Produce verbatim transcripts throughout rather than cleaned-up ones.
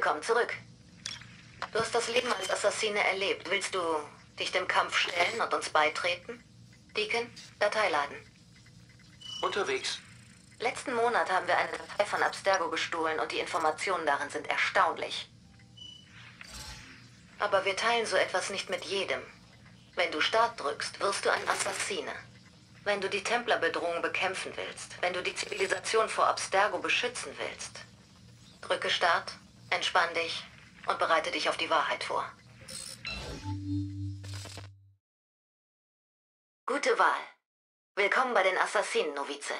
Willkommen zurück. Du hast das Leben als Assassine erlebt. Willst du dich dem Kampf stellen und uns beitreten? Deacon, Datei laden. Unterwegs. Letzten Monat haben wir eine Datei von Abstergo gestohlen und die Informationen darin sind erstaunlich. Aber wir teilen so etwas nicht mit jedem. Wenn du Start drückst, wirst du ein Assassine. Wenn du die Templerbedrohung bekämpfen willst, wenn du die Zivilisation vor Abstergo beschützen willst, drücke Start, entspann dich und bereite dich auf die Wahrheit vor. Gute Wahl. Willkommen bei den Assassinen, Novize.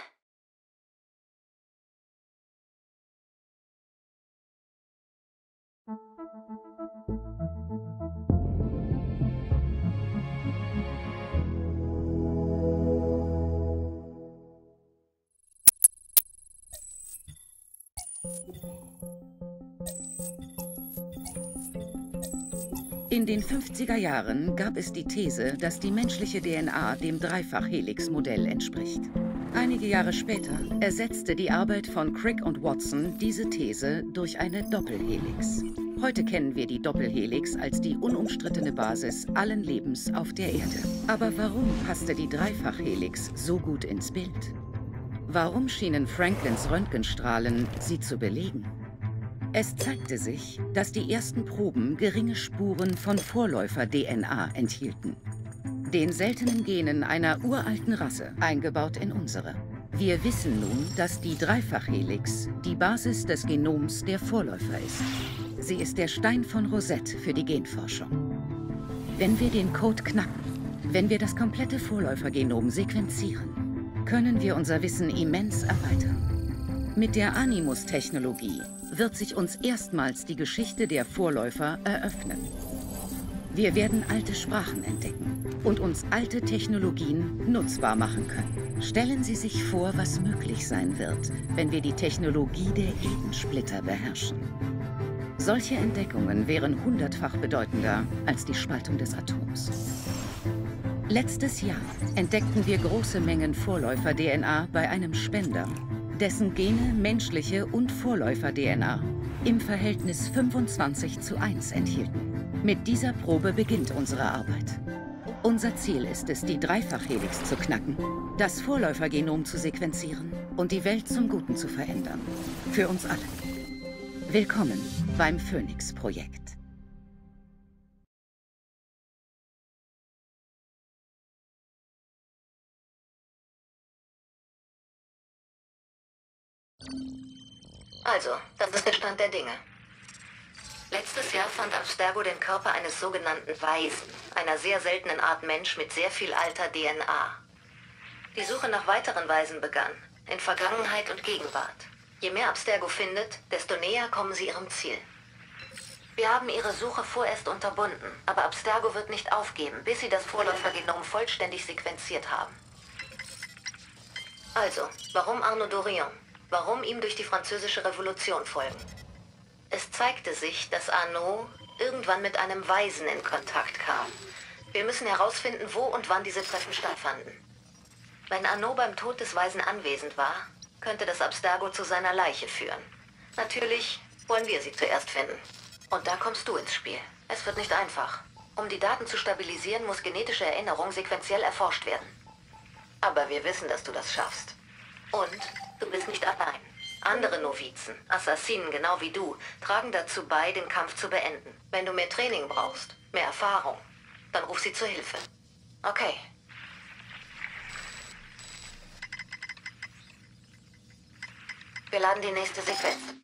In den fünfziger Jahren gab es die These, dass die menschliche D N A dem Dreifach-Helix-Modell entspricht. Einige Jahre später ersetzte die Arbeit von Crick und Watson diese These durch eine Doppelhelix. Heute kennen wir die Doppelhelix als die unumstrittene Basis allen Lebens auf der Erde. Aber warum passte die Dreifach-Helix so gut ins Bild? Warum schienen Franklins Röntgenstrahlen sie zu belegen? Es zeigte sich, dass die ersten Proben geringe Spuren von Vorläufer-D N A enthielten. Den seltenen Genen einer uralten Rasse, eingebaut in unsere. Wir wissen nun, dass die Dreifach-Helix die Basis des Genoms der Vorläufer ist. Sie ist der Stein von Rosette für die Genforschung. Wenn wir den Code knacken, wenn wir das komplette Vorläufergenom sequenzieren, können wir unser Wissen immens erweitern. Mit der Animus-Technologie wird sich uns erstmals die Geschichte der Vorläufer eröffnen. Wir werden alte Sprachen entdecken und uns alte Technologien nutzbar machen können. Stellen Sie sich vor, was möglich sein wird, wenn wir die Technologie der Edensplitter beherrschen. Solche Entdeckungen wären hundertfach bedeutender als die Spaltung des Atoms. Letztes Jahr entdeckten wir große Mengen Vorläufer-D N A bei einem Spender, dessen Gene menschliche und Vorläufer-D N A im Verhältnis fünfundzwanzig zu eins enthielten. Mit dieser Probe beginnt unsere Arbeit. Unser Ziel ist es, die Dreifach-Helix zu knacken, das Vorläufergenom zu sequenzieren und die Welt zum Guten zu verändern. Für uns alle. Willkommen beim Phoenix-Projekt. Also, das ist der Stand der Dinge. Letztes Jahr fand Abstergo den Körper eines sogenannten Waisen, einer sehr seltenen Art Mensch mit sehr viel alter D N A. Die Suche nach weiteren Waisen begann, in Vergangenheit und Gegenwart. Je mehr Abstergo findet, desto näher kommen sie ihrem Ziel. Wir haben ihre Suche vorerst unterbunden, aber Abstergo wird nicht aufgeben, bis sie das Vorläufergenom vollständig sequenziert haben. Also, warum Arnaud Dorion? Warum ihm durch die Französische Revolution folgen? Es zeigte sich, dass Arnaud irgendwann mit einem Waisen in Kontakt kam. Wir müssen herausfinden, wo und wann diese Treffen stattfanden. Wenn Arnaud beim Tod des Waisen anwesend war, könnte das Abstergo zu seiner Leiche führen. Natürlich wollen wir sie zuerst finden. Und da kommst du ins Spiel. Es wird nicht einfach. Um die Daten zu stabilisieren, muss genetische Erinnerung sequenziell erforscht werden. Aber wir wissen, dass du das schaffst. Und du bist nicht allein. Andere Novizen, Assassinen genau wie du, tragen dazu bei, den Kampf zu beenden. Wenn du mehr Training brauchst, mehr Erfahrung, dann ruf sie zur Hilfe. Okay. Wir laden die nächste Sequenz.